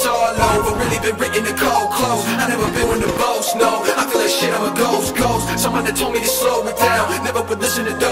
it's all over. Really been written in cold clothes. I never been one to boast, no. I feel like shit, I'm a ghost. Someone that told me to slow it down. Never would listen to those